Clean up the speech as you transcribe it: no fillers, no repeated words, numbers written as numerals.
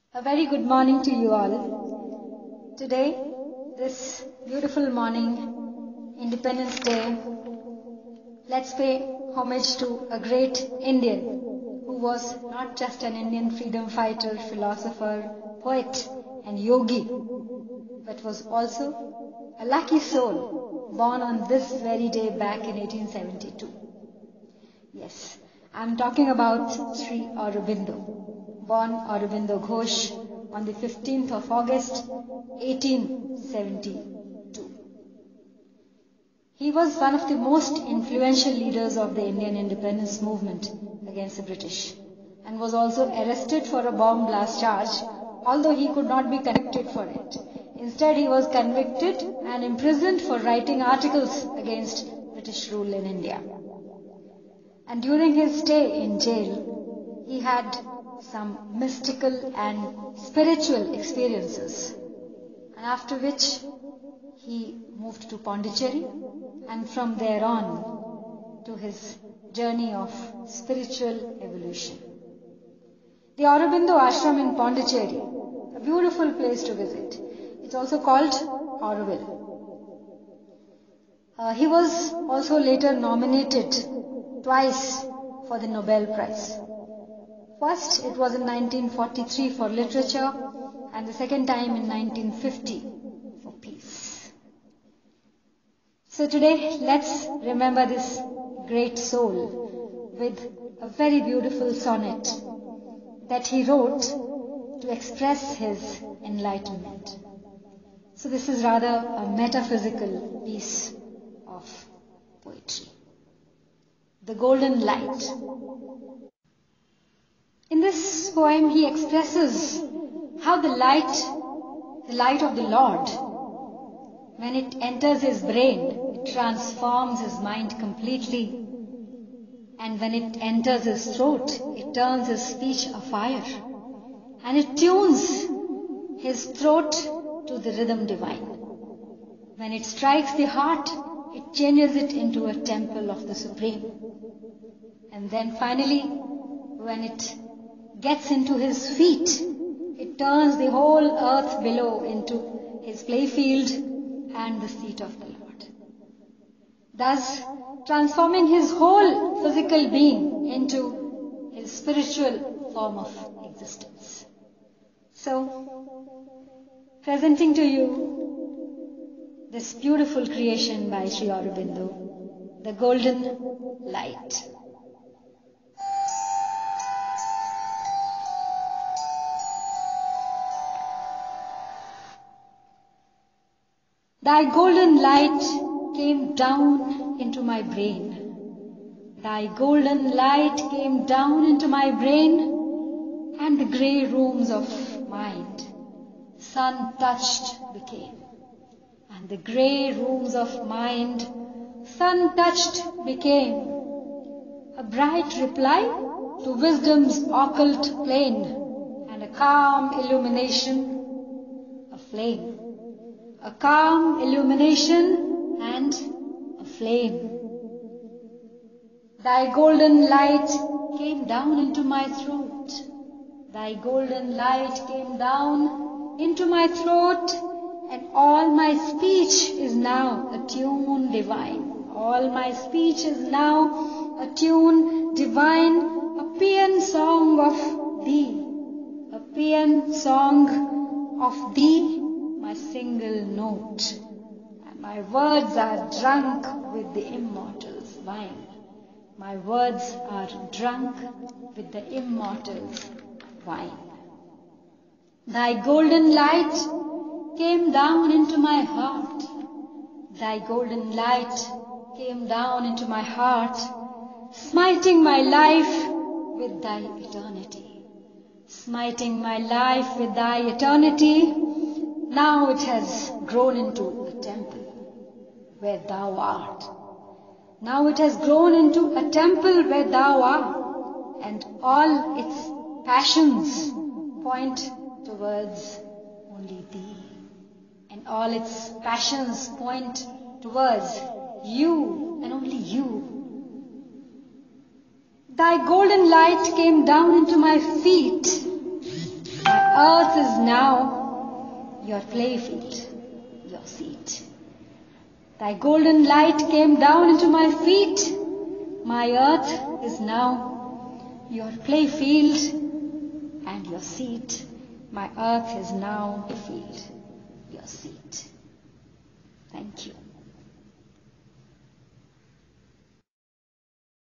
A very good morning to you all. Today, this beautiful morning, Independence Day, let's pay homage to a great Indian who was not just an Indian freedom fighter, philosopher, poet and yogi, but was also a lucky soul born on this very day back in 1872. Yes, I'm talking about Sri Aurobindo. Born Aurobindo Ghosh on the 15th of August 1872. He was one of the most influential leaders of the Indian independence movement against the British and was also arrested for a bomb blast charge, although he could not be convicted for it. Instead, he was convicted and imprisoned for writing articles against British rule in India. And during his stay in jail, he had some mystical and spiritual experiences, and after which he moved to Pondicherry, and from there on to his journey of spiritual evolution. The Aurobindo Ashram in Pondicherry, a beautiful place to visit. It's also called Auroville. He was also later nominated twice for the Nobel Prize. First, it was in 1943 for literature, and the second time in 1950 for peace. So today, let's remember this great soul with a very beautiful sonnet that he wrote to express his enlightenment. So this is rather a metaphysical piece of poetry. The Golden Light. In this poem, he expresses how the light of the Lord, when it enters his brain, it transforms his mind completely. And when it enters his throat, it turns his speech afire. And it tunes his throat to the rhythm divine. When it strikes the heart, it changes it into a temple of the Supreme. And then finally, when it gets into his feet, it turns the whole earth below into his playfield and the seat of the Lord, thus transforming his whole physical being into his spiritual form of existence. So, presenting to you this beautiful creation by Sri Aurobindo, the Golden Light. Thy golden light came down into my brain. Thy golden light came down into my brain, and the grey rooms of mind, sun-touched became. And the grey rooms of mind, sun-touched became. A bright reply to wisdom's occult plane, and a calm illumination, a flame. A calm illumination and a flame. Thy golden light came down into my throat. Thy golden light came down into my throat, and all my speech is now a tune divine. All my speech is now a tune divine, a paean song of thee, a paean song of thee, my single note, and my words are drunk with the immortal's wine. My words are drunk with the immortal's wine. Thy golden light came down into my heart. Thy golden light came down into my heart, smiting my life with thy eternity. Smiting my life with thy eternity. Now it has grown into a temple where thou art. Now it has grown into a temple where thou art, and all its passions point towards only thee. And all its passions point towards you and only you. Thy golden light came down into my feet. My earth is now your playfield, your seat. Thy golden light came down into my feet. My earth is now your playfield and your seat. My earth is now your field.